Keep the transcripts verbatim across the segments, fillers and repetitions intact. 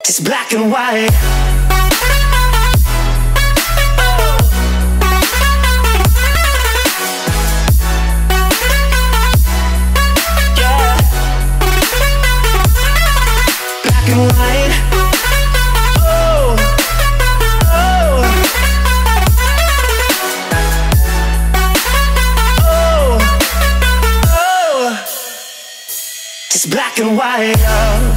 It's black and white. Yeah. Black and white. Oh. Oh. Oh. Oh. It's black and white. Oh.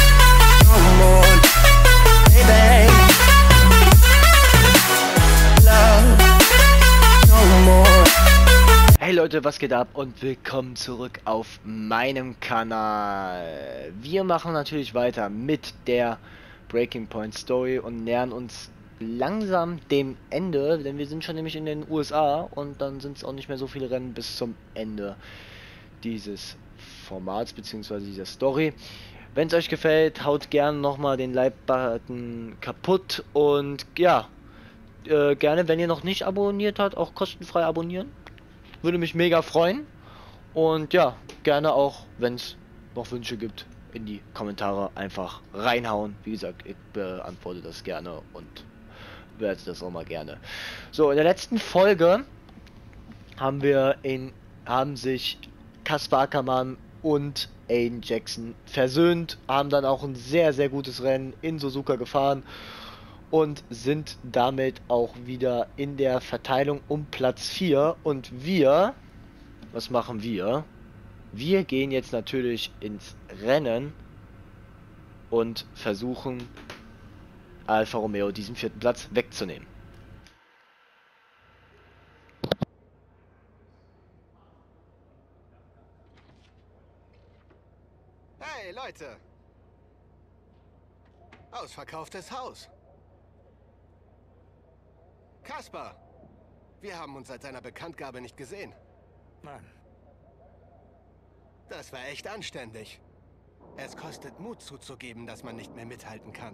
Hey Leute, was geht ab und willkommen zurück auf meinem Kanal. Wir machen natürlich weiter mit der Breaking Point Story und nähern uns langsam dem Ende, denn wir sind schon nämlich in den U S A und dann sind es auch nicht mehr so viele Rennen bis zum Ende dieses Formats bzw. dieser Story. Wenn es euch gefällt, haut gerne nochmal den Like-Button kaputt und ja, äh, gerne, wenn ihr noch nicht abonniert habt, auch kostenfrei abonnieren. Würde mich mega freuen. Und ja, gerne auch, wenn es noch Wünsche gibt, in die Kommentare einfach reinhauen. Wie gesagt, ich beantworte das gerne und werde das auch mal gerne. So, in der letzten Folge haben wir in, haben sich Kaspar Ackermann und Aiden Jackson versöhnt, haben dann auch ein sehr, sehr gutes Rennen in Suzuka gefahren und sind damit auch wieder in der Verteilung um Platz vier. Und wir, was machen wir? Wir gehen jetzt natürlich ins Rennen und versuchen Alfa Romeo diesen vierten Platz wegzunehmen. Hey Leute! Ausverkauftes Haus! Kaspar! Wir haben uns seit seiner Bekanntgabe nicht gesehen. Nein. Das war echt anständig. Es kostet Mut zuzugeben, dass man nicht mehr mithalten kann.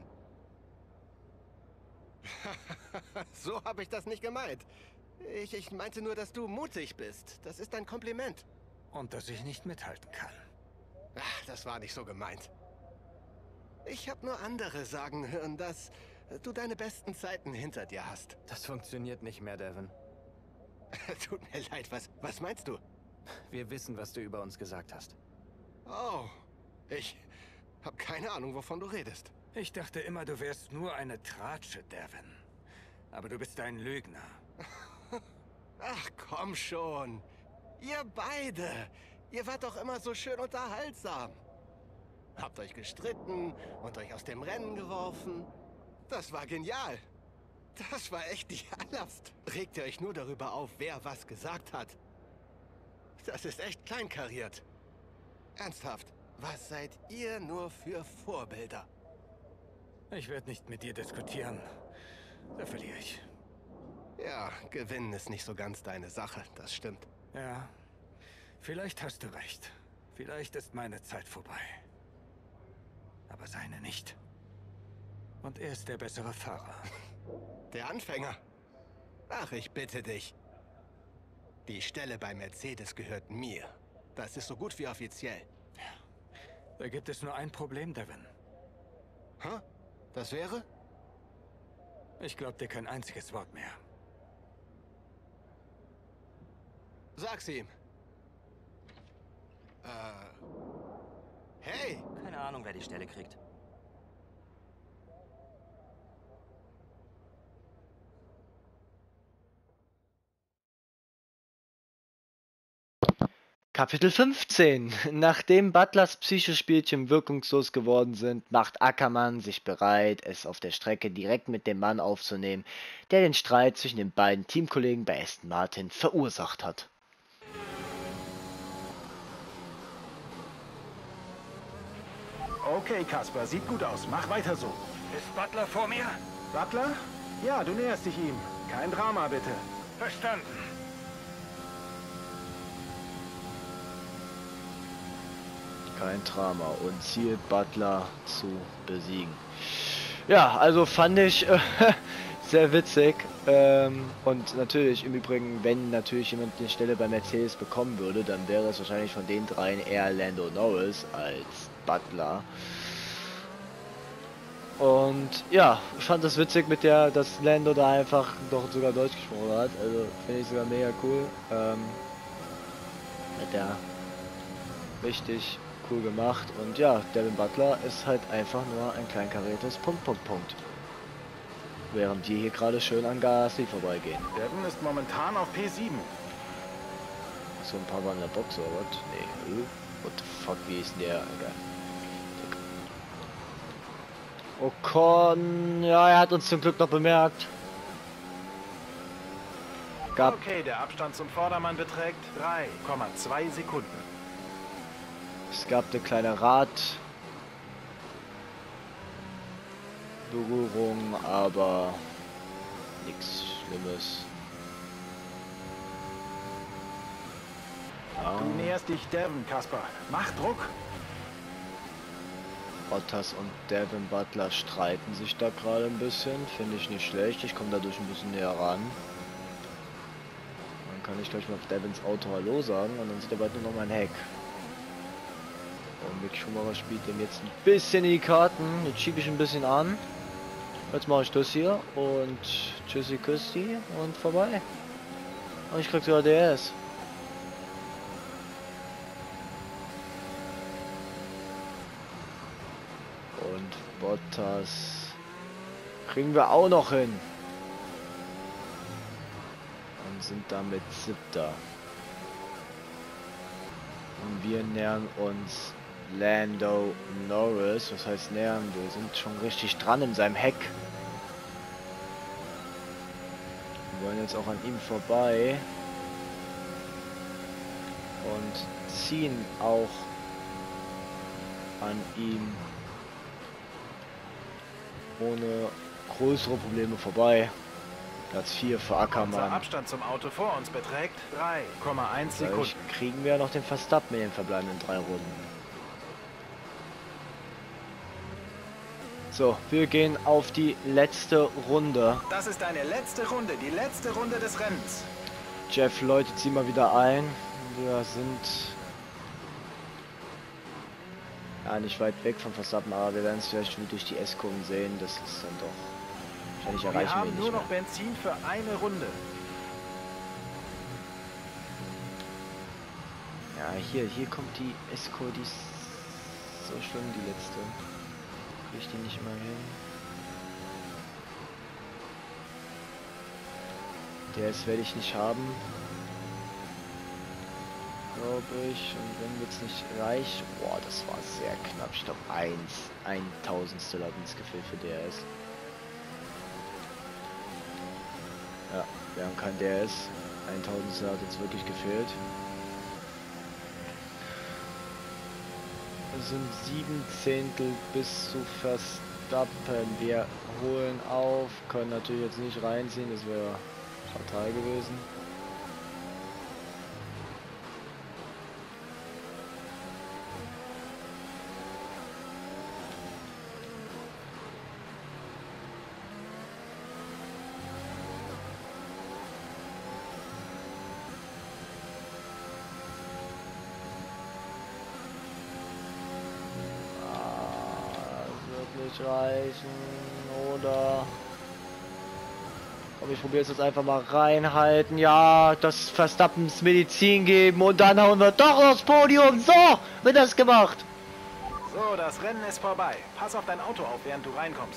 So habe ich das nicht gemeint. Ich, ich meinte nur, dass du mutig bist. Das ist ein Kompliment. Und dass ich nicht mithalten kann. Ach, das war nicht so gemeint. Ich habe nur andere sagen hören, dass du deine besten Zeiten hinter dir hast. Das funktioniert nicht mehr, Devin. Tut mir leid, was, was meinst du? Wir wissen, was du über uns gesagt hast. Oh, ich habe keine Ahnung, wovon du redest. Ich dachte immer, du wärst nur eine Tratsche, Devin. Aber du bist ein Lügner. Ach, komm schon. Ihr beide. Ihr wart doch immer so schön unterhaltsam. Habt euch gestritten und euch aus dem Rennen geworfen. Das war genial. Das war echt die Allerst. Regt ihr euch nur darüber auf, wer was gesagt hat. Das ist echt kleinkariert. Ernsthaft, was seid ihr nur für Vorbilder? Ich werde nicht mit dir diskutieren. Da verliere ich. Ja, gewinnen ist nicht so ganz deine Sache, das stimmt. Ja, vielleicht hast du recht. Vielleicht ist meine Zeit vorbei. Aber seine nicht. Und er ist der bessere Fahrer. Der Anfänger? Ach, ich bitte dich. Die Stelle bei Mercedes gehört mir. Das ist so gut wie offiziell. Da gibt es nur ein Problem, Devin. Hä? Das wäre? Ich glaube dir kein einziges Wort mehr. Sag's ihm. Äh... Hey! Keine Ahnung, wer die Stelle kriegt. Kapitel fünfzehn. Nachdem Butlers Psychospielchen wirkungslos geworden sind, macht Ackermann sich bereit, es auf der Strecke direkt mit dem Mann aufzunehmen, der den Streit zwischen den beiden Teamkollegen bei Aston Martin verursacht hat. Okay, Kaspar, sieht gut aus. Mach weiter so. Ist Butler vor mir? Butler? Ja, du näherst dich ihm. Kein Drama, bitte. Verstanden. Kein Drama und Ziel Butler zu besiegen. Ja, also fand ich äh, sehr witzig. Ähm, und natürlich im Übrigen, wenn natürlich jemand eine Stelle bei Mercedes bekommen würde, dann wäre es wahrscheinlich von den dreien eher Lando Norris als Butler. Und ja, ich fand das witzig mit der, dass Lando da einfach doch sogar Deutsch gesprochen hat. Also finde ich sogar mega cool. Ähm, hat der richtig cool gemacht. Und ja, Devin Butler ist halt einfach nur ein kleinkariertes Punkt, Punkt, Punkt. Während wir hier gerade schön an Gasly vorbeigehen. Devin ist momentan auf P sieben. So ein paar waren in der Box oder was? Nee, äh, what the fuck, wie ist denn der? Egal. Ocon, ja, er hat uns zum Glück noch bemerkt. Gab Okay, der Abstand zum Vordermann beträgt drei Komma zwei Sekunden. Es gab eine kleine Radberührung, aber nichts Schlimmes. Ja. Du näherst dich Devin, Kasper. Mach Druck. Bottas und Devin Butler streiten sich da gerade ein bisschen. Finde ich nicht schlecht. Ich komme dadurch ein bisschen näher ran. Dann kann ich gleich mal auf Devins Auto Hallo sagen und dann sieht er bald nur noch mein Heck. Und Mick Schumacher spielt dem jetzt ein bisschen in die Karten. Jetzt schiebe ich ein bisschen an. Jetzt mache ich das hier und tschüssi küssi und vorbei. Und ich krieg sogar D S. Und Bottas kriegen wir auch noch hin. Und sind damit siebter. Und wir nähern uns Lando Norris. Was heißt nähern? Wir sind schon richtig dran in seinem Heck. Wir wollen jetzt auch an ihm vorbei. Und ziehen auch an ihm ohne größere Probleme vorbei. Platz vier für Unser Ackermann. Abstand zum Auto vor uns beträgt drei Komma eins Dadurch Sekunden. kriegen wir ja noch den Verstappen in den verbleibenden drei Runden. So, wir gehen auf die letzte Runde. Das ist deine letzte Runde, die letzte Runde des Rennens. Jeff läutet sie mal wieder ein. Wir sind ja nicht weit weg von Verstappen, aber wir werden es vielleicht nur durch die S-Kurven sehen. Das ist dann doch. Wahrscheinlich Wir erreichen wir haben ihn nur nicht noch mehr. Benzin für eine Runde. Ja, hier, hier kommt die S-Kurve, die ist so schlimm, die letzte. Krieg ich die nicht mal hin. Der S werde ich nicht haben. Glaube ich. Und wenn jetzt nicht reicht. Boah, das war sehr knapp. Ich glaube, eins, ein Tausendstel hat ins Gefühl für D R S. Ja, wir haben kein D R S. Ein Tausendstel hat jetzt wirklich gefehlt. Es sind sieben Zehntel bis zu Verstappen. Wir holen auf. Können natürlich jetzt nicht reinziehen. Das wäre fatal gewesen. Reichen oder komm, ich probiere es jetzt einfach mal reinhalten. Ja, das Verstappens Medizin geben und dann hauen wir doch aufs Podium. So wird das gemacht. So, das Rennen ist vorbei. Pass auf dein Auto auf, während du reinkommst.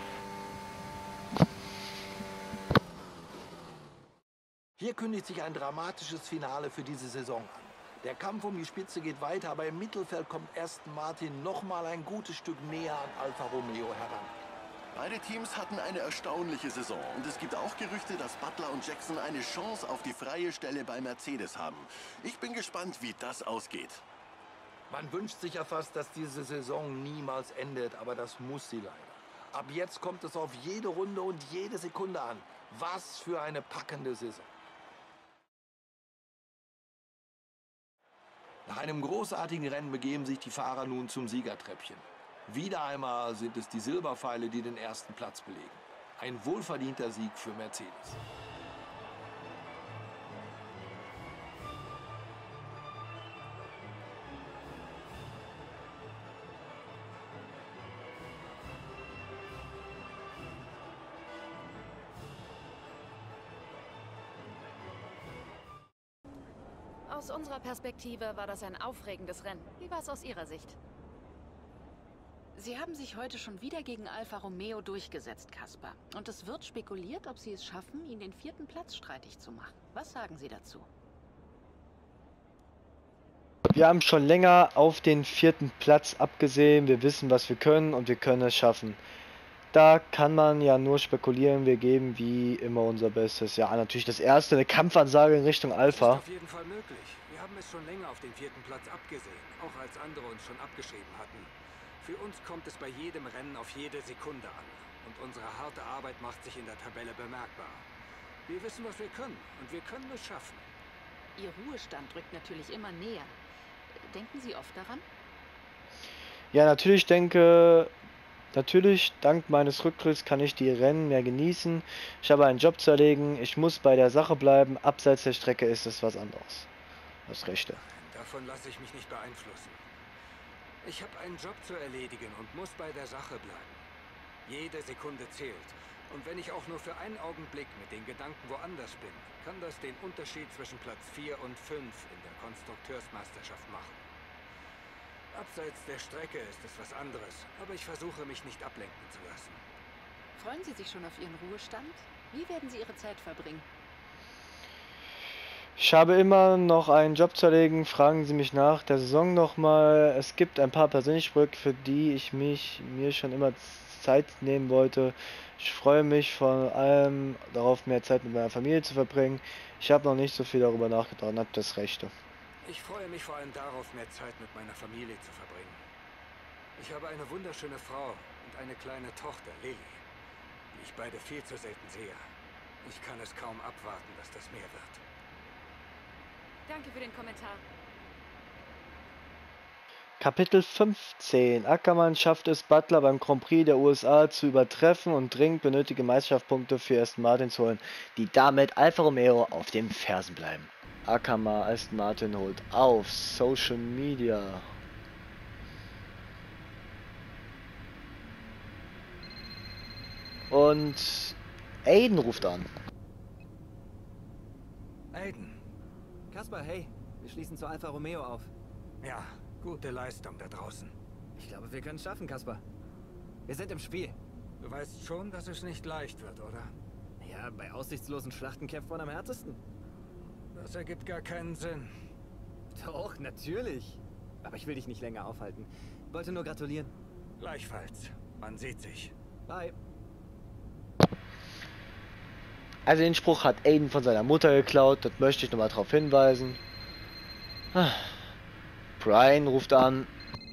Hier kündigt sich ein dramatisches Finale für diese Saison an. Der Kampf um die Spitze geht weiter, aber im Mittelfeld kommt Aston Martin noch mal ein gutes Stück näher an Alfa Romeo heran. Beide Teams hatten eine erstaunliche Saison und es gibt auch Gerüchte, dass Butler und Jackson eine Chance auf die freie Stelle bei Mercedes haben. Ich bin gespannt, wie das ausgeht. Man wünscht sich ja fast, dass diese Saison niemals endet, aber das muss sie leider. Ab jetzt kommt es auf jede Runde und jede Sekunde an. Was für eine packende Saison. Nach einem großartigen Rennen begeben sich die Fahrer nun zum Siegertreppchen. Wieder einmal sind es die Silberpfeile, die den ersten Platz belegen. Ein wohlverdienter Sieg für Mercedes. Aus unserer Perspektive war das ein aufregendes Rennen. Wie war es aus Ihrer Sicht? Sie haben sich heute schon wieder gegen Alfa Romeo durchgesetzt, Kaspar. Und es wird spekuliert, ob Sie es schaffen, Ihnen den vierten Platz streitig zu machen. Was sagen Sie dazu? Wir haben schon länger auf den vierten Platz abgesehen. Wir wissen, was wir können und wir können es schaffen. Da kann man ja nur spekulieren. Wir geben wie immer unser Bestes. Ja, natürlich das erste, eine Kampfansage in Richtung Alpha. Das ist auf jeden Fall möglich. Wir haben es schon länger auf den vierten Platz abgesehen, auch als andere uns schon abgeschrieben hatten. Für uns kommt es bei jedem Rennen auf jede Sekunde an. Und unsere harte Arbeit macht sich in der Tabelle bemerkbar. Wir wissen, was wir können und wir können es schaffen. Ihr Ruhestand rückt natürlich immer näher. Denken Sie oft daran? Ja, natürlich denke, natürlich, dank meines Rücktritts kann ich die Rennen mehr genießen. Ich habe einen Job zu erledigen, ich muss bei der Sache bleiben. Abseits der Strecke ist es was anderes. Das Rechte. Davon lasse ich mich nicht beeinflussen. Ich habe einen Job zu erledigen und muss bei der Sache bleiben. Jede Sekunde zählt. Und wenn ich auch nur für einen Augenblick mit den Gedanken woanders bin, kann das den Unterschied zwischen Platz vier und fünf in der Konstrukteursmeisterschaft machen. Abseits der Strecke ist es was anderes, aber ich versuche mich nicht ablenken zu lassen. Freuen Sie sich schon auf Ihren Ruhestand? Wie werden Sie Ihre Zeit verbringen? Ich habe immer noch einen Job zu erledigen. Fragen Sie mich nach der Saison nochmal. Es gibt ein paar persönliche Projekte, für die ich mich mir schon immer Zeit nehmen wollte. Ich freue mich vor allem darauf, mehr Zeit mit meiner Familie zu verbringen. Ich habe noch nicht so viel darüber nachgedacht und habe das Rechte. Ich freue mich vor allem darauf, mehr Zeit mit meiner Familie zu verbringen. Ich habe eine wunderschöne Frau und eine kleine Tochter, Lily, die ich beide viel zu selten sehe. Ich kann es kaum abwarten, dass das mehr wird. Danke für den Kommentar. Kapitel fünfzehn. Ackermann schafft es, Butler beim Grand Prix der U S A zu übertreffen und dringend benötigte Meisterschaftspunkte für Aston Martin zu holen, die damit Alfa Romeo auf den Fersen bleiben. Ackermann Aston Martin holt auf Social Media. Und Aiden ruft an. Aiden. Kaspar, hey, wir schließen zu Alfa Romeo auf. Ja, gute Leistung da draußen. Ich glaube, wir können es schaffen, Kaspar. Wir sind im Spiel. Du weißt schon, dass es nicht leicht wird, oder? Ja, bei aussichtslosen Schlachten kämpft man am härtesten. Das ergibt gar keinen Sinn. Doch, natürlich. Aber ich will dich nicht länger aufhalten. Wollte nur gratulieren. Gleichfalls. Man sieht sich. Bye. Also den Spruch hat Aiden von seiner Mutter geklaut, das möchte ich nochmal darauf hinweisen. Brian ruft an.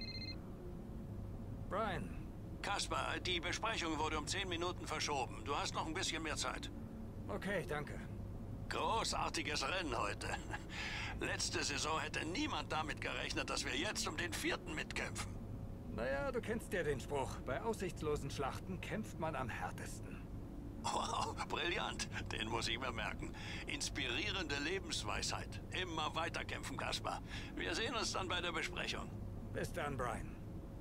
Brian. Kaspar, die Besprechung wurde um zehn Minuten verschoben. Du hast noch ein bisschen mehr Zeit. Okay, danke. Großartiges Rennen heute. Letzte Saison hätte niemand damit gerechnet, dass wir jetzt um den vierten mitkämpfen. Naja, du kennst ja den Spruch. Bei aussichtslosen Schlachten kämpft man am härtesten. Wow, brillant. Den muss ich mir merken. Inspirierende Lebensweisheit. Immer weiterkämpfen, Kaspar. Wir sehen uns dann bei der Besprechung. Bis dann, Brian.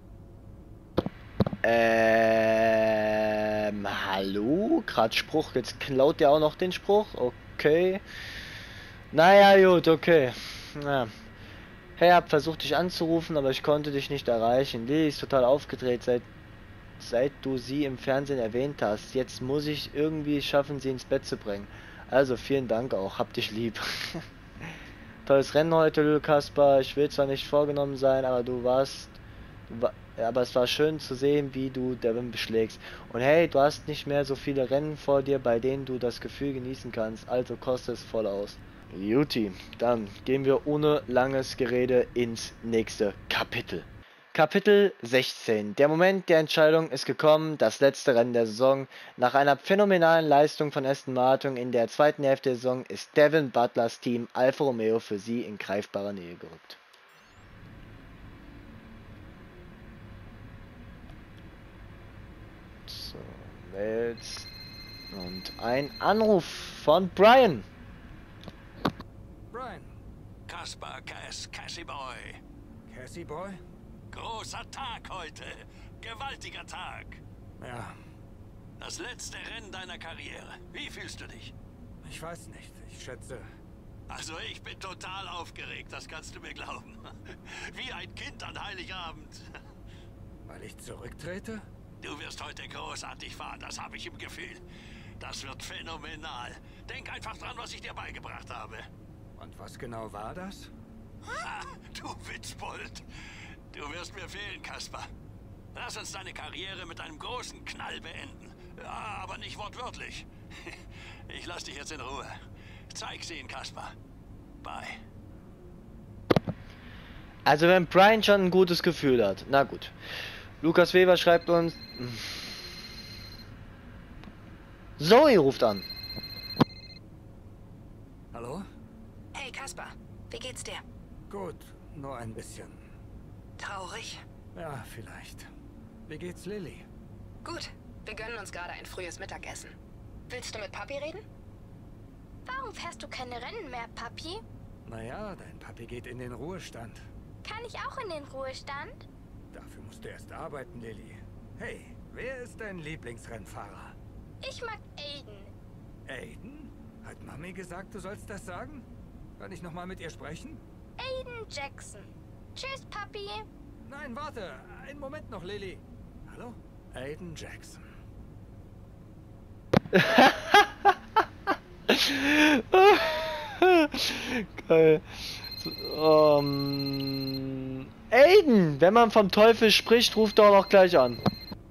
Ähm, hallo? Gerade Spruch, jetzt klaut der auch noch den Spruch? Okay. Naja, gut, okay. Ja. Hey, hab versucht dich anzurufen, aber ich konnte dich nicht erreichen. Lily ist total aufgedreht, seit, seit du sie im Fernsehen erwähnt hast. Jetzt muss ich irgendwie schaffen, sie ins Bett zu bringen. Also, vielen Dank auch. Hab dich lieb. Tolles Rennen heute, Lil Kaspar. Ich will zwar nicht vorgenommen sein, aber du warst... Du war, aber es war schön zu sehen, wie du Devin beschlägst. Und hey, du hast nicht mehr so viele Rennen vor dir, bei denen du das Gefühl genießen kannst. Also kostet es voll aus. Juti, dann gehen wir ohne langes Gerede ins nächste Kapitel. Kapitel sechzehn. Der Moment der Entscheidung ist gekommen, das letzte Rennen der Saison. Nach einer phänomenalen Leistung von Aston Martin in der zweiten Hälfte der Saison ist Devin Butlers Team Alfa Romeo für sie in greifbarer Nähe gerückt. So, Mails und ein Anruf von Brian. Brian. Kaspar, Cass, Cassie Boy. Cassie Boy? Großer Tag heute. Gewaltiger Tag. Ja. Das letzte Rennen deiner Karriere. Wie fühlst du dich? Ich weiß nicht. Ich schätze... Also ich bin total aufgeregt, das kannst du mir glauben. Wie ein Kind an Heiligabend. Weil ich zurücktrete? Du wirst heute großartig fahren, das habe ich im Gefühl. Das wird phänomenal. Denk einfach dran, was ich dir beigebracht habe. Und was genau war das? Ha, du Witzbold. Du wirst mir fehlen, Kaspar. Lass uns deine Karriere mit einem großen Knall beenden. Ja, aber nicht wortwörtlich. Ich lass dich jetzt in Ruhe. Zeig's ihnen, Kaspar. Bye. Also wenn Brian schon ein gutes Gefühl hat. Na gut. Lukas Weber schreibt uns... Zoe ruft an. Hallo? Hey Kaspar, wie geht's dir? Gut, nur ein bisschen. Traurig? Ja, vielleicht. Wie geht's Lilly? Gut, wir gönnen uns gerade ein frühes Mittagessen. Willst du mit Papi reden? Warum fährst du keine Rennen mehr, Papi? Naja, dein Papi geht in den Ruhestand. Kann ich auch in den Ruhestand? Dafür musst du erst arbeiten, Lilly. Hey, wer ist dein Lieblingsrennfahrer? Ich mag Aiden. Aiden? Hat Mami gesagt, du sollst das sagen? Kann ich nochmal mit ihr sprechen? Aiden Jackson. Tschüss, Papi. Nein, warte. Einen Moment noch, Lilly. Hallo? Aiden Jackson. Geil. Um, Aiden, wenn man vom Teufel spricht, ruft doch noch gleich an.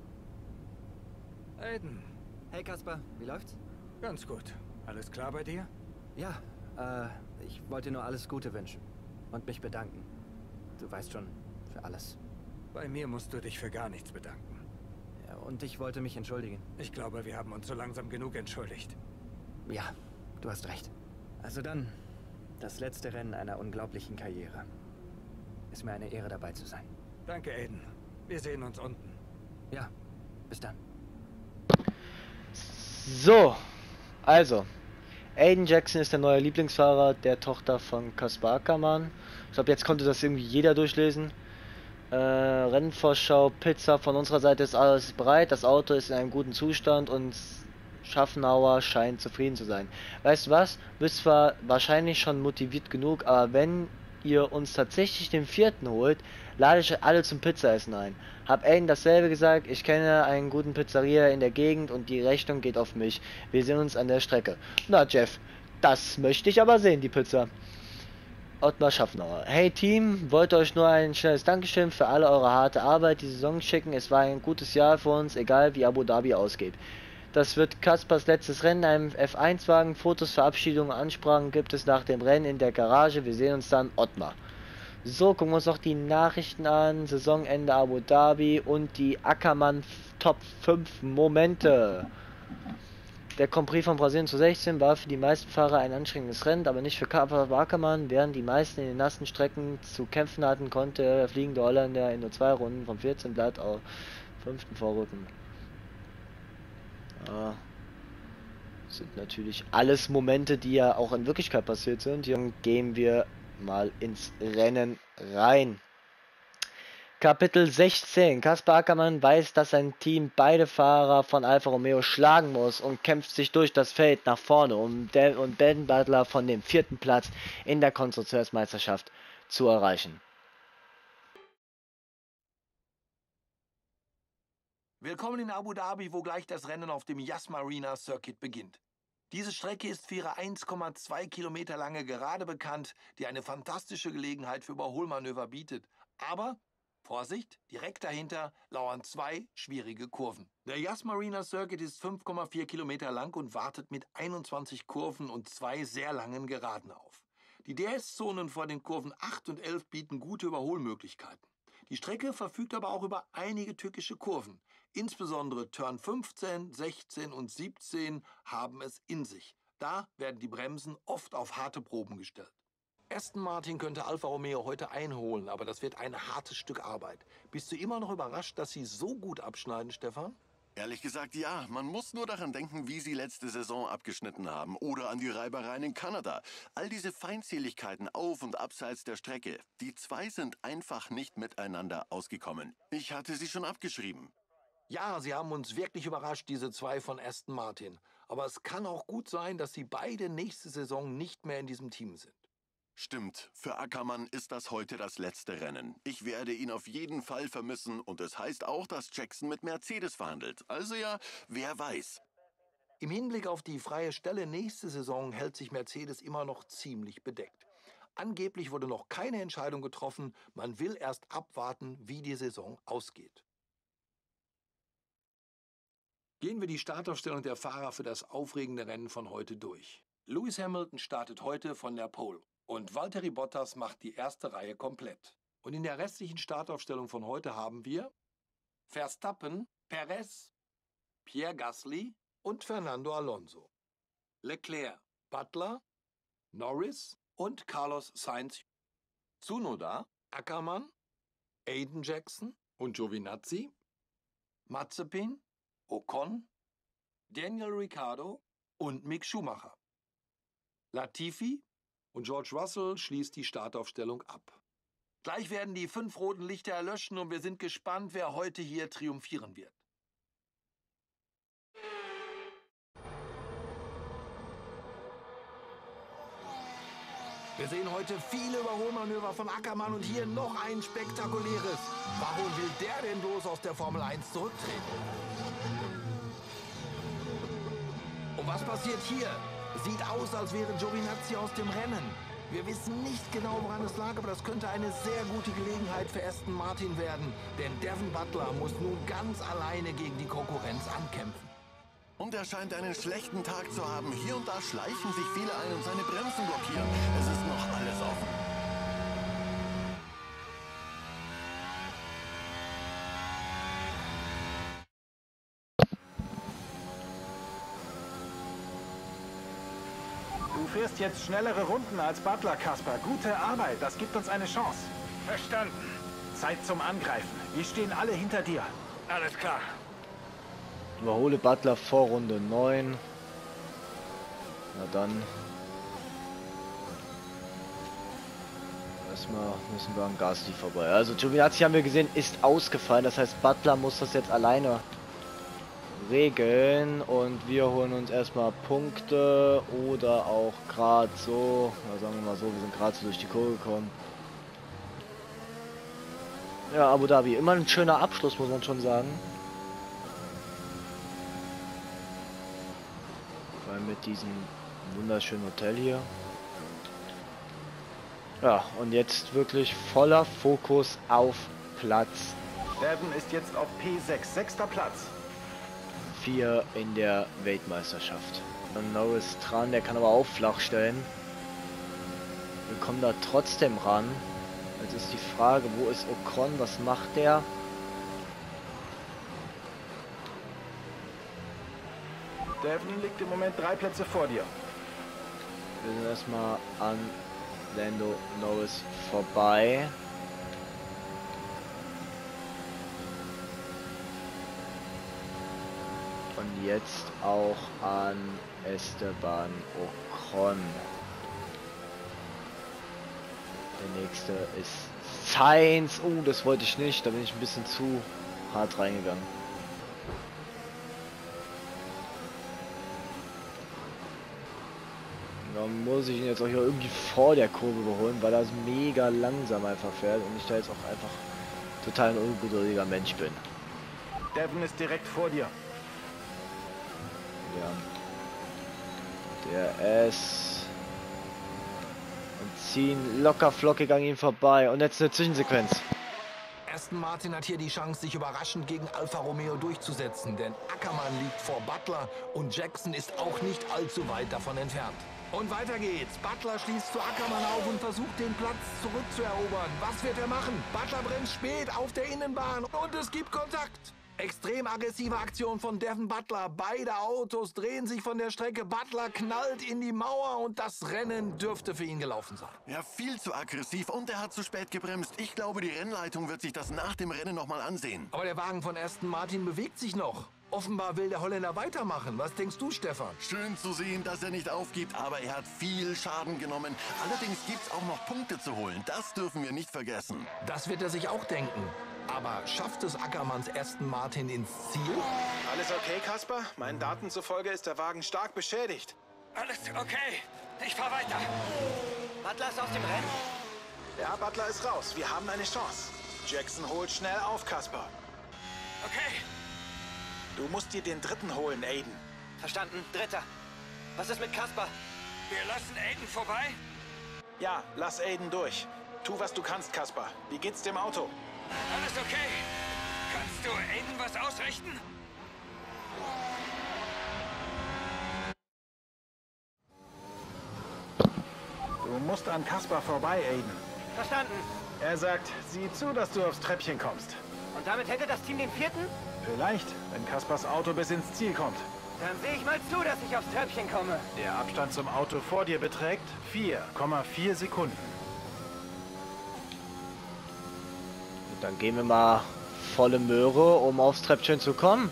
Aiden. Hey Kaspar, wie läuft's? Ganz gut. Alles klar bei dir? Ja, äh, ich wollte nur alles Gute wünschen. Und mich bedanken. Du weißt schon, für alles. Bei mir musst du dich für gar nichts bedanken. Ja, und ich wollte mich entschuldigen. Ich glaube, wir haben uns so langsam genug entschuldigt. Ja, du hast recht. Also dann, das letzte Rennen einer unglaublichen Karriere. Ist mir eine Ehre, dabei zu sein. Danke, Aiden. Wir sehen uns unten. Ja, bis dann. So, also, Aiden Jackson ist der neue Lieblingsfahrer der Tochter von Kaspar Ackermann. Ich glaube, jetzt konnte das irgendwie jeder durchlesen. Äh, Rennvorschau, Pizza, von unserer Seite ist alles bereit. Das Auto ist in einem guten Zustand und Schaffenauer scheint zufrieden zu sein. Weißt du was? Du bist zwar wahrscheinlich schon motiviert genug, aber wenn ihr uns tatsächlich den vierten holt, lade ich alle zum Pizzaessen ein. Hab Aiden dasselbe gesagt, ich kenne einen guten Pizzeria in der Gegend und die Rechnung geht auf mich. Wir sehen uns an der Strecke. Na Jeff, das möchte ich aber sehen, die Pizza. Ottmar Schaffenauer. Hey Team, wollte euch nur ein schnelles Dankeschön für alle eure harte Arbeit die Saison schicken. Es war ein gutes Jahr für uns, egal wie Abu Dhabi ausgeht. Das wird Kaspars letztes Rennen, einem F eins Wagen. Fotos, Verabschiedungen, Ansprachen gibt es nach dem Rennen in der Garage. Wir sehen uns dann, Ottmar. So, gucken wir uns noch die Nachrichten an. Saisonende Abu Dhabi und die Ackermann Top fünf Momente. Der Grand Prix von Brasilien zu sechzehn war für die meisten Fahrer ein anstrengendes Rennen, aber nicht für Kaspar Ackermann. Während die meisten in den nassen Strecken zu kämpfen hatten, konnte der fliegende Holländer in nur zwei Runden vom vierzehnten Blatt auf fünften vorrücken. Ja, sind natürlich alles Momente, die ja auch in Wirklichkeit passiert sind. Hier gehen wir mal ins Rennen rein. Kapitel sechzehn. Kaspar Ackermann weiß, dass sein Team beide Fahrer von Alfa Romeo schlagen muss und kämpft sich durch das Feld nach vorne, um Den und Ben Butler von dem vierten Platz in der Konstrukteursmeisterschaft zu erreichen. Willkommen in Abu Dhabi, wo gleich das Rennen auf dem Yas Marina Circuit beginnt. Diese Strecke ist für ihre eins Komma zwei Kilometer lange Gerade bekannt, die eine fantastische Gelegenheit für Überholmanöver bietet. Aber Vorsicht, direkt dahinter lauern zwei schwierige Kurven. Der Yas Marina Circuit ist fünf Komma vier Kilometer lang und wartet mit einundzwanzig Kurven und zwei sehr langen Geraden auf. Die D R S-Zonen vor den Kurven acht und elf bieten gute Überholmöglichkeiten. Die Strecke verfügt aber auch über einige tückische Kurven. Insbesondere Turn fünfzehn, sechzehn und siebzehn haben es in sich. Da werden die Bremsen oft auf harte Proben gestellt. Aston Martin könnte Alfa Romeo heute einholen, aber das wird ein hartes Stück Arbeit. Bist du immer noch überrascht, dass sie so gut abschneiden, Stefan? Ehrlich gesagt, ja. Man muss nur daran denken, wie sie letzte Saison abgeschnitten haben. Oder an die Reibereien in Kanada. All diese Feindseligkeiten auf und abseits der Strecke. Die zwei sind einfach nicht miteinander ausgekommen. Ich hatte sie schon abgeschrieben. Ja, sie haben uns wirklich überrascht, diese zwei von Aston Martin. Aber es kann auch gut sein, dass sie beide nächste Saison nicht mehr in diesem Team sind. Stimmt, für Ackermann ist das heute das letzte Rennen. Ich werde ihn auf jeden Fall vermissen und es heißt auch, dass Jackson mit Mercedes verhandelt. Also ja, wer weiß. Im Hinblick auf die freie Stelle nächste Saison hält sich Mercedes immer noch ziemlich bedeckt. Angeblich wurde noch keine Entscheidung getroffen, man will erst abwarten, wie die Saison ausgeht. Gehen wir die Startaufstellung der Fahrer für das aufregende Rennen von heute durch. Lewis Hamilton startet heute von der Pole und Valtteri Bottas macht die erste Reihe komplett. Und in der restlichen Startaufstellung von heute haben wir Verstappen, Perez, Pierre Gasly und Fernando Alonso. Leclerc, Butler, Norris und Carlos Sainz. Tsunoda, Ackermann, Aiden Jackson und Giovinazzi, Mazepin, Ocon, Daniel Ricciardo und Mick Schumacher. Latifi und George Russell schließt die Startaufstellung ab. Gleich werden die fünf roten Lichter erlöschen und wir sind gespannt, wer heute hier triumphieren wird. Wir sehen heute viele Überholmanöver von Ackermann und hier noch ein spektakuläres. Warum will der denn bloß aus der Formel eins zurücktreten? Und was passiert hier? Sieht aus, als wäre Giovinazzi aus dem Rennen. Wir wissen nicht genau, woran es lag, aber das könnte eine sehr gute Gelegenheit für Aston Martin werden. Denn Devin Butler muss nun ganz alleine gegen die Konkurrenz ankämpfen. Und er scheint einen schlechten Tag zu haben. Hier und da schleichen sich viele ein und seine Bremsen blockieren. Es ist noch alles offen. Du fährst jetzt schnellere Runden als Butler, Kaspar. Gute Arbeit, das gibt uns eine Chance. Verstanden. Zeit zum Angreifen. Wir stehen alle hinter dir. Alles klar. Überhole Butler vor Runde neun. Na dann. Erstmal müssen wir an Gasly vorbei. Also Giovinazzi haben wir gesehen, ist ausgefallen. Das heißt, Butler muss das jetzt alleine regeln. Und wir holen uns erstmal Punkte. Oder auch gerade so. Ja, sagen wir mal so, wir sind gerade so durch die Kurve gekommen. Ja, Abu Dhabi. Immer ein schöner Abschluss, muss man schon sagen. Mit diesem wunderschönen Hotel hier. Ja, und jetzt wirklich voller Fokus auf Platz Devin ist jetzt auf P sechs, sechster Platz. vier in der Weltmeisterschaft. Und Norris dran, der kann aber auch flach stellen. Wir kommen da trotzdem ran. Jetzt ist die Frage, wo ist Ocon, was macht der? Devin liegt im Moment drei Plätze vor dir. Wir sind erstmal an Lando Norris vorbei. Und jetzt auch an Esteban Ocon. Der nächste ist Sainz. Oh, das wollte ich nicht. Da bin ich ein bisschen zu hart reingegangen. Muss ich ihn jetzt auch hier irgendwie vor der Kurve überholen, weil er mega langsam einfach fährt und ich da jetzt auch einfach total ein ungeduldiger Mensch bin. Devin ist direkt vor dir. Ja. Der S. Und ziehen locker flockig an ihm vorbei. Und jetzt eine Zwischensequenz. Aston Martin hat hier die Chance, sich überraschend gegen Alfa Romeo durchzusetzen, denn Ackermann liegt vor Butler und Jackson ist auch nicht allzu weit davon entfernt. Und weiter geht's. Butler schließt zu Ackermann auf und versucht, den Platz zurückzuerobern. Was wird er machen? Butler bremst spät auf der Innenbahn und es gibt Kontakt. Extrem aggressive Aktion von Devin Butler. Beide Autos drehen sich von der Strecke. Butler knallt in die Mauer und das Rennen dürfte für ihn gelaufen sein. Ja, viel zu aggressiv und er hat zu spät gebremst. Ich glaube, die Rennleitung wird sich das nach dem Rennen nochmal ansehen. Aber der Wagen von Aston Martin bewegt sich noch. Offenbar will der Holländer weitermachen. Was denkst du, Stefan? Schön zu sehen, dass er nicht aufgibt, aber er hat viel Schaden genommen. Allerdings gibt es auch noch Punkte zu holen. Das dürfen wir nicht vergessen. Das wird er sich auch denken. Aber schafft es Ackermanns Aston Martin ins Ziel? Alles okay, Kasper? Meinen Daten zufolge ist der Wagen stark beschädigt. Alles okay. Ich fahr weiter. Butler ist aus dem Rennen. Ja, Butler ist raus. Wir haben eine Chance. Jackson holt schnell auf, Kasper. Okay. Du musst dir den dritten holen, Aiden. Verstanden. Dritter. Was ist mit Kasper? Wir lassen Aiden vorbei? Ja, lass Aiden durch. Tu, was du kannst, Kasper. Wie geht's dem Auto? Alles okay. Kannst du Aiden was ausrichten? Du musst an Kasper vorbei, Aiden. Verstanden. Er sagt, sieh zu, dass du aufs Treppchen kommst. Und damit hätte das Team den vierten? Vielleicht, wenn Kaspers Auto bis ins Ziel kommt. Dann sehe ich mal zu, dass ich aufs Treppchen komme. Der Abstand zum Auto vor dir beträgt vier Komma vier Sekunden. Dann gehen wir mal volle Möhre, um aufs Treppchen zu kommen.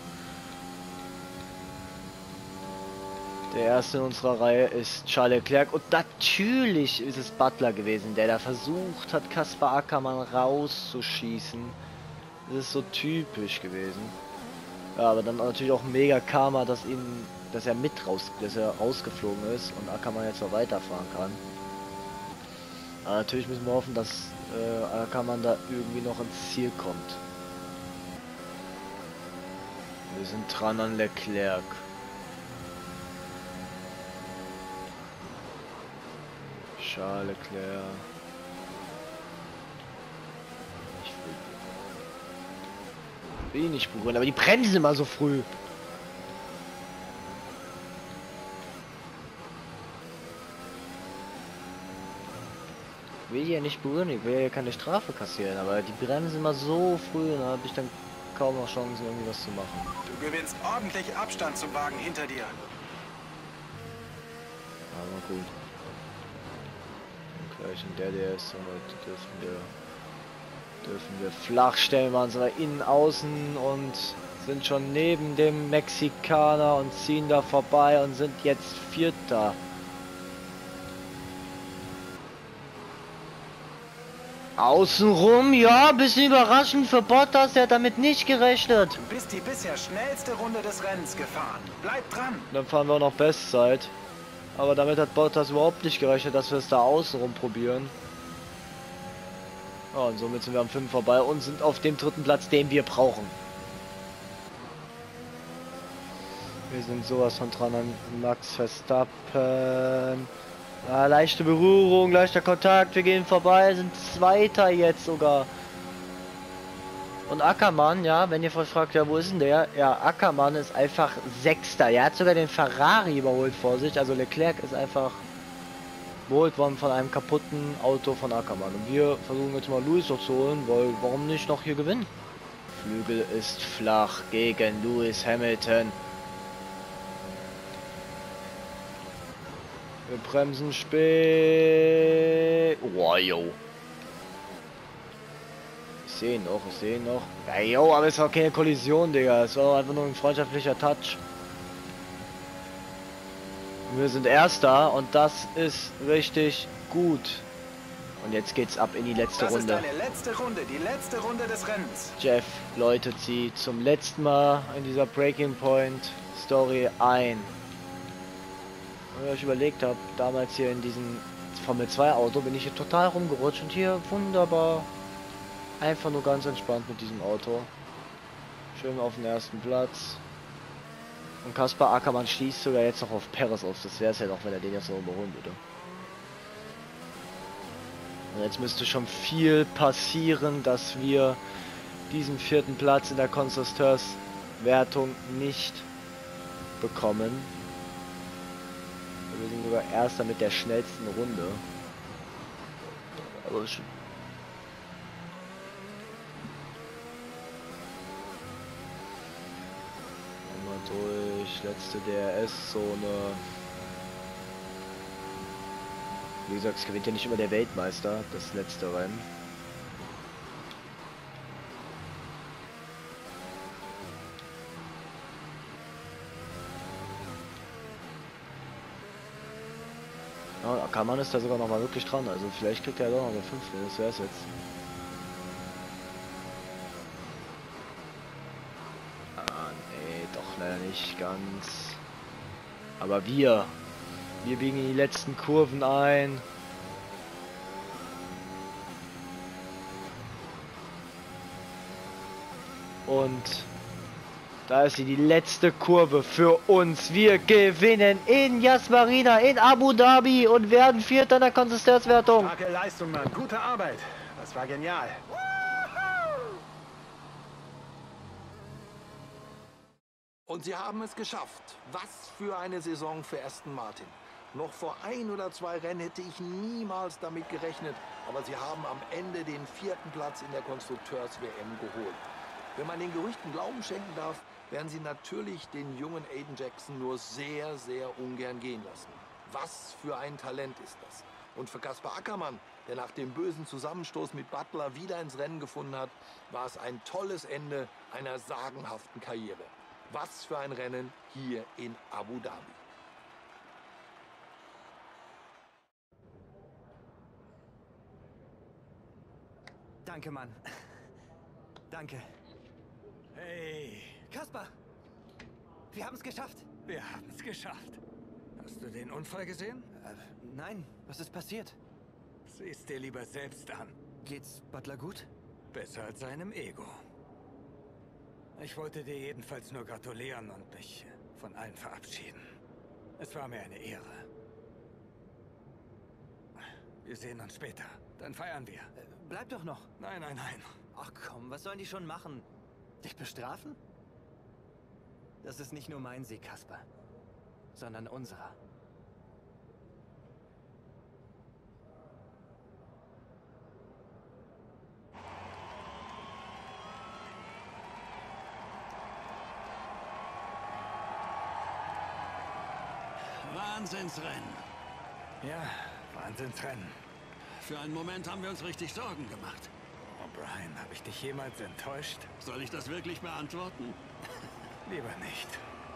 Der erste in unserer Reihe ist Charles Leclerc und natürlich ist es Butler gewesen, der da versucht hat, Kasper Ackermann rauszuschießen. Das ist so typisch gewesen. Ja, aber dann natürlich auch mega Karma, dass ihn, dass er mit raus, dass er rausgeflogen ist und Ackermann jetzt noch weiterfahren kann. Aber natürlich müssen wir hoffen, dass äh, Ackermann da irgendwie noch ins Ziel kommt. Wir sind dran an Leclerc. Charles Leclerc. Ich will, will nicht berühren, aber die bremsen immer so früh. Ich will ja nicht berühren, ich will ja keine Strafe kassieren, aber die bremsen immer so früh, da habe ich dann kaum noch Chancen, irgendwie was zu machen. Du gewinnst ordentlich Abstand zum Wagen hinter dir. Aber gut. Gleich in der D S dürfen wir dürfen wir flach stellen, waren sie innen außen und sind schon neben dem Mexikaner und ziehen da vorbei und sind jetzt Vierter. Außenrum, ja, bisschen überraschend für Bottas, der hat damit nicht gerechnet. Du bist die bisher schnellste Runde des Rennens gefahren. Bleib dran. Dann fahren wir noch Bestzeit. Aber damit hat Bottas überhaupt nicht gerechnet, dass wir es da außenrum probieren. Ja, und somit sind wir am fünf vorbei und sind auf dem dritten Platz, den wir brauchen. Wir sind sowas von dran an Max Verstappen. Ah, leichte Berührung, leichter Kontakt, wir gehen vorbei, sind Zweiter jetzt sogar. Und Ackermann, ja, wenn ihr fragt, ja, wo ist denn der? Ja, Ackermann ist einfach Sechster. Er hat sogar den Ferrari überholt vor sich. Also Leclerc ist einfach überholt worden von einem kaputten Auto von Ackermann. Und wir versuchen jetzt mal Lewis noch zu holen, weil warum nicht noch hier gewinnen? Flügel ist flach gegen Lewis Hamilton. Wir bremsen spät. Oh, yo. Ich sehe ihn noch, ich sehe ihn noch. Ja, yo, aber es war keine Kollision, Digga. Es war einfach nur ein freundschaftlicher Touch. Wir sind Erster und das ist richtig gut. Und jetzt geht's ab in die letzte das Runde. Das ist deine letzte Runde, die letzte Runde des Rennens. Jeff läutet sie zum letzten Mal in dieser Breaking Point Story ein. Und ich überlegt habe, damals hier in diesem Formel zwei Auto bin ich hier total rumgerutscht und hier wunderbar. Einfach nur ganz entspannt mit diesem Auto. Schön auf den ersten Platz. Und Kasper Ackermann schließt sogar jetzt noch auf Perez auf. Das wäre es ja doch, wenn er den jetzt noch überholen würde. Und jetzt müsste schon viel passieren, dass wir diesen vierten Platz in der Konstrukteurswertung nicht bekommen. Wir sind sogar Erster mit der schnellsten Runde. Aber schon. Mal durch, letzte D R S-Zone. Wie gesagt, es gewinnt ja nicht immer der Weltmeister, das letzte Rennen. Ja, Ackermann ist da sogar noch mal wirklich dran, also vielleicht kriegt er doch noch den fünften, das wäre es jetzt. nicht ganz. Aber wir, wir biegen in die letzten Kurven ein. Und da ist sie, die letzte Kurve für uns. Wir gewinnen in Yas Marina in Abu Dhabi und werden Vierter in der Konsistenzwertung. Starke Leistung, Mann. Gute Arbeit. Das war genial. Und sie haben es geschafft. Was für eine Saison für Aston Martin. Noch vor ein oder zwei Rennen hätte ich niemals damit gerechnet. Aber sie haben am Ende den vierten Platz in der Konstrukteurs-W M geholt. Wenn man den Gerüchten Glauben schenken darf, werden sie natürlich den jungen Aiden Jackson nur sehr, sehr ungern gehen lassen. Was für ein Talent ist das? Und für Kaspar Ackermann, der nach dem bösen Zusammenstoß mit Butler wieder ins Rennen gefunden hat, war es ein tolles Ende einer sagenhaften Karriere. Was für ein Rennen hier in Abu Dhabi. Danke, Mann. Danke. Hey, Kaspar! Wir haben es geschafft. wir haben es geschafft. Hast du den Unfall gesehen? Äh, nein, was ist passiert? Sieh's dir lieber selbst an. Geht's Butler gut? Besser als seinem Ego. Ich wollte dir jedenfalls nur gratulieren und mich von allen verabschieden. Es war mir eine Ehre. Wir sehen uns später. Dann feiern wir. Äh, bleib doch noch. Nein, nein, nein. Ach komm, was sollen die schon machen? Dich bestrafen? Das ist nicht nur mein Sieg, Kaspar, sondern unserer. Wahnsinnsrennen. Ja, Wahnsinnsrennen. Für einen Moment haben wir uns richtig Sorgen gemacht. Oh, Brian, habe ich dich jemals enttäuscht? Soll ich das wirklich beantworten? Lieber nicht.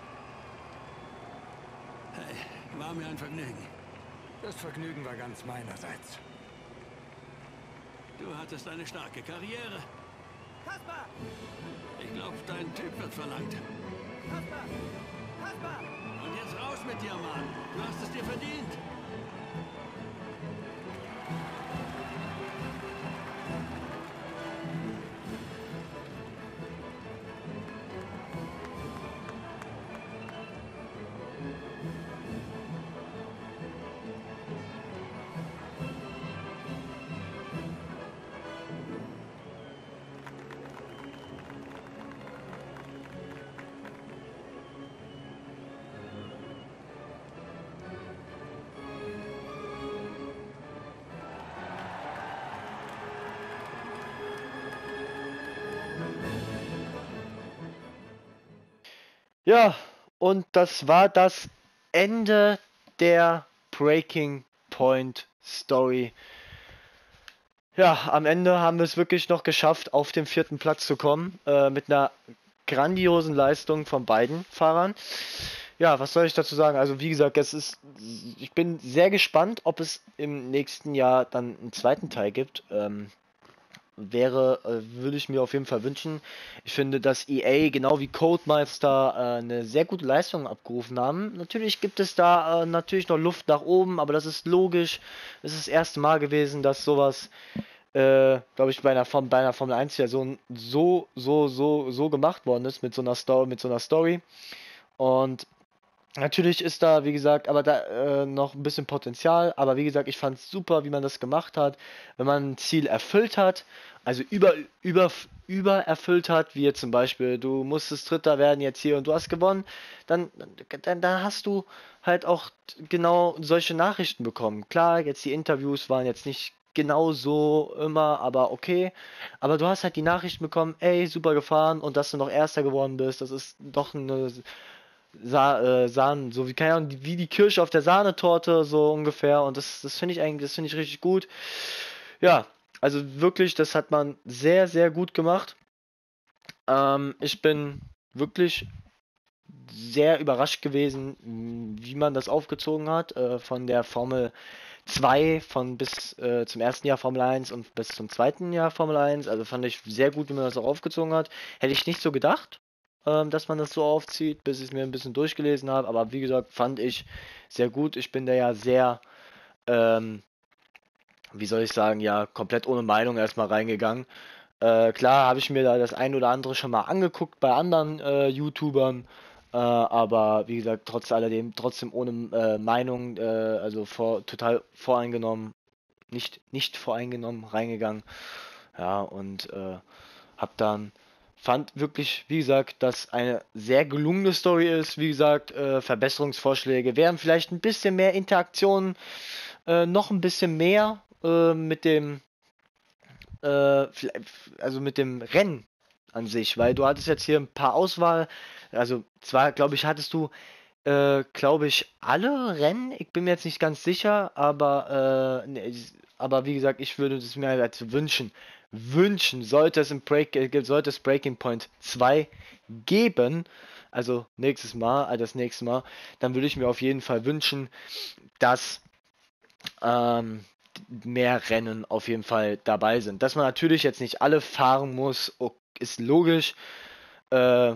Hey, war mir ein Vergnügen. Das Vergnügen war ganz meinerseits. Du hattest eine starke Karriere. Kaspar! Ich glaube, dein Typ wird verlangt. Kaspar! Kaspar! Und jetzt raus mit dir, Mann. Du hast es dir verdient. Ja, und das war das Ende der Breaking Point Story. Ja, am Ende haben wir es wirklich noch geschafft, auf den vierten Platz zu kommen, äh, mit einer grandiosen Leistung von beiden Fahrern. Ja, was soll ich dazu sagen? Also wie gesagt, es ist, ich bin sehr gespannt, ob es im nächsten Jahr dann einen zweiten Teil gibt. Ähm, wäre, äh, würde ich mir auf jeden Fall wünschen. Ich finde, dass E A genau wie Codemeister äh, eine sehr gute Leistung abgerufen haben. Natürlich gibt es da äh, natürlich noch Luft nach oben, aber das ist logisch. Es ist das erste Mal gewesen, dass sowas, äh, glaube ich, bei einer, Form, bei einer Formel eins Version so, so, so, so gemacht worden ist mit so einer Story, mit so einer Story. Und natürlich ist da, wie gesagt, aber da äh, noch ein bisschen Potenzial. Aber wie gesagt, ich fand es super, wie man das gemacht hat. Wenn man ein Ziel erfüllt hat, also über, über, über erfüllt hat, wie jetzt zum Beispiel, du musstest Dritter werden jetzt hier und du hast gewonnen, dann, dann, dann hast du halt auch genau solche Nachrichten bekommen. Klar, jetzt die Interviews waren jetzt nicht genau so immer, aber okay. Aber du hast halt die Nachrichten bekommen, ey, super gefahren und dass du noch Erster geworden bist, das ist doch eine Sa äh, Sahnen, so wie, keine Ahnung, wie die Kirsche auf der Sahnetorte, so ungefähr. Und das, das finde ich eigentlich, das finde ich richtig gut. Ja, also wirklich, das hat man sehr, sehr gut gemacht. Ähm, ich bin wirklich sehr überrascht gewesen, wie man das aufgezogen hat. Äh, von der Formel zwei, von bis äh, zum ersten Jahr Formel eins und bis zum zweiten Jahr Formel eins. Also fand ich sehr gut, wie man das auch aufgezogen hat. Hätte ich nicht so gedacht. ähm, dass man das so aufzieht, bis ich es mir ein bisschen durchgelesen habe. Aber wie gesagt, fand ich sehr gut. Ich bin da ja sehr, ähm, wie soll ich sagen, ja, komplett ohne Meinung erstmal reingegangen. Äh, klar habe ich mir da das ein oder andere schon mal angeguckt bei anderen äh, YouTubern, äh, aber wie gesagt, trotz alledem, trotzdem ohne äh, Meinung, äh, also vor, total voreingenommen, nicht, nicht voreingenommen reingegangen. Ja, und äh, hab dann, fand wirklich, wie gesagt, dass eine sehr gelungene Story ist. Wie gesagt, äh, Verbesserungsvorschläge wären vielleicht ein bisschen mehr Interaktion, äh, noch ein bisschen mehr äh, mit dem äh, also mit dem Rennen an sich, weil du hattest jetzt hier ein paar Auswahl, also zwar, glaube ich, hattest du, äh, glaube ich, alle Rennen, ich bin mir jetzt nicht ganz sicher, aber, äh, ne, aber wie gesagt, ich würde es mir halt wünschen, wünschen, sollte es im Break, äh, sollte es Breaking Point zwei geben, also nächstes Mal, also das nächste Mal, dann würde ich mir auf jeden Fall wünschen, dass ähm, mehr Rennen auf jeden Fall dabei sind. Dass man natürlich jetzt nicht alle fahren muss, ist logisch. Äh,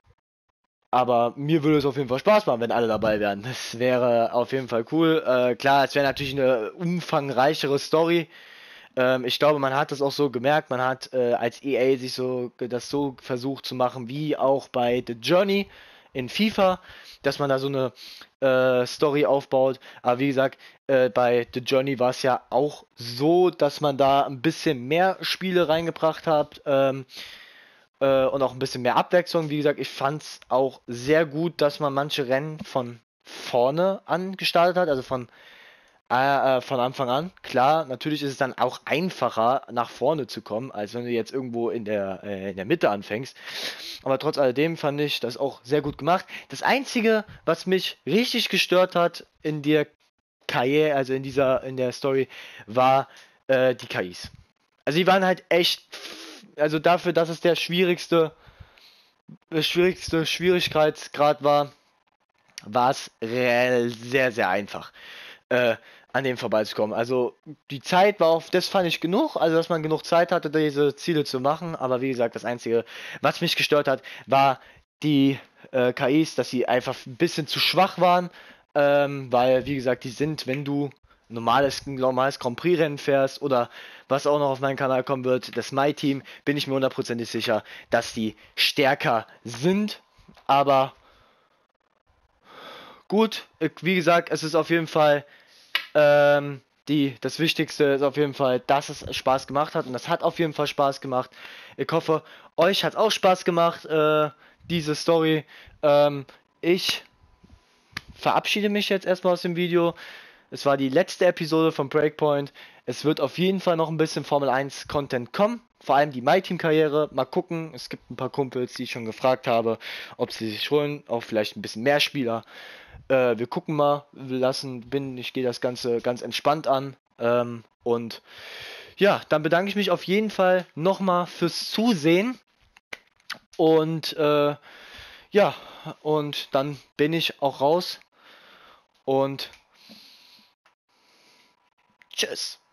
aber mir würde es auf jeden Fall Spaß machen, wenn alle dabei wären. Das wäre auf jeden Fall cool. Äh, klar, es wäre natürlich eine umfangreichere Story. Ähm, ich glaube, man hat das auch so gemerkt. Man hat äh, als E A sich so das so versucht zu machen, wie auch bei The Journey in FIFA, dass man da so eine äh, Story aufbaut. Aber wie gesagt, äh, bei The Journey war es ja auch so, dass man da ein bisschen mehr Spiele reingebracht hat ähm, äh, und auch ein bisschen mehr Abwechslung. Wie gesagt, ich fand es auch sehr gut, dass man manche Rennen von vorne an gestartet hat, also von äh, von Anfang an. Klar, natürlich ist es dann auch einfacher, nach vorne zu kommen, als wenn du jetzt irgendwo in der, äh, in der Mitte anfängst. Aber trotz alledem fand ich das auch sehr gut gemacht. Das Einzige, was mich richtig gestört hat in der Karriere, also in dieser, in der Story, war äh, die K Is. Also die waren halt echt, also dafür, dass es der schwierigste, der schwierigste Schwierigkeitsgrad war, war es sehr, sehr einfach. Äh, an dem vorbeizukommen. Also die Zeit war auf, das fand ich genug, also dass man genug Zeit hatte, diese Ziele zu machen, aber wie gesagt, das Einzige, was mich gestört hat, war die äh, K Is, dass sie einfach ein bisschen zu schwach waren, ähm, weil, wie gesagt, die sind, wenn du normales, normales Grand Prix Rennen fährst oder was auch noch auf meinen Kanal kommen wird, das My Team, bin ich mir hundertprozentig sicher, dass die stärker sind, aber gut, wie gesagt, es ist auf jeden Fall ähm, die, das Wichtigste ist auf jeden Fall, dass es Spaß gemacht hat und das hat auf jeden Fall Spaß gemacht. Ich hoffe, euch hat auch Spaß gemacht, äh, diese Story. Ähm, ich verabschiede mich jetzt erstmal aus dem Video. Es war die letzte Episode von Breakpoint. Es wird auf jeden Fall noch ein bisschen Formel eins Content kommen. Vor allem die My Team Karriere. Mal gucken. Es gibt ein paar Kumpels, die ich schon gefragt habe, ob sie sich holen. Auch vielleicht ein bisschen mehr Spieler. Äh, wir gucken mal. Wir lassen, bin, ich gehe das Ganze ganz entspannt an. Ähm, und ja, dann bedanke ich mich auf jeden Fall nochmal fürs Zusehen. Und äh, ja, und dann bin ich auch raus. Und tschüss.